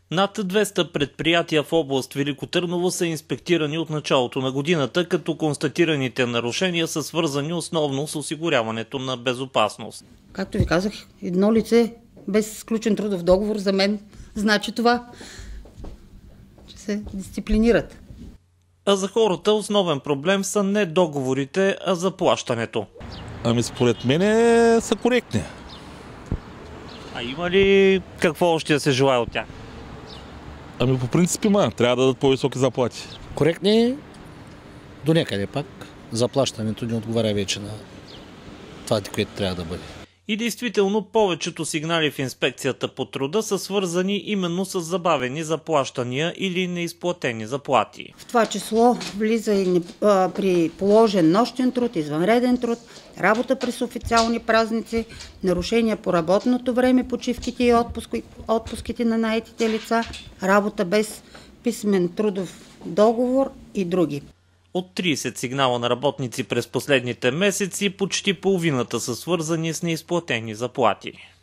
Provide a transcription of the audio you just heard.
Над 200 предприятия в област Велико Търново са инспектирани от началото на годината, като констатираните нарушения са свързани основно с осигуряването на безопасност. Както ви казах, едно лице без сключен трудов договор за мен значи това, че се дисциплинират. А за хората основен проблем са не договорите, а заплащането. Според мен са коректни. А има ли какво още да се желае от тях? По принцип има. Трябва да дадат по-високи заплати. Коректни до някъде пак. Заплащането не отговаря вече на това, което трябва да бъде. И действително повечето сигнали в инспекцията по труда са свързани именно с забавени заплащания или неизплатени заплати. В това число влиза и при положен нощен труд, извънреден труд, работа през официални празници, нарушения по работното време, почивките и отпуските на наетите лица, работа без писмен трудов договор и други. От 30 сигнала на работници през последните месеци, почти половината са свързани с неизплатени заплати.